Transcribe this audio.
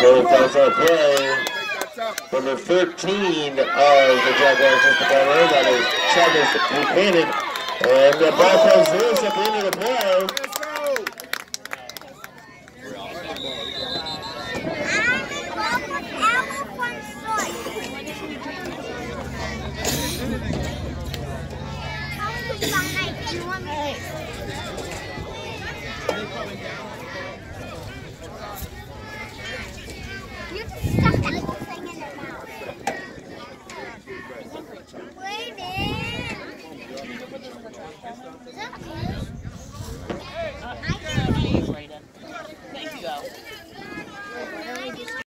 Little cross-out play. Number 13 of the Jaguars is the ball in. That is Travis Buchanan. And the ball comes loose at the end of the play. You just stuck that whole thing in your mouth. Wait a minute. Is that good?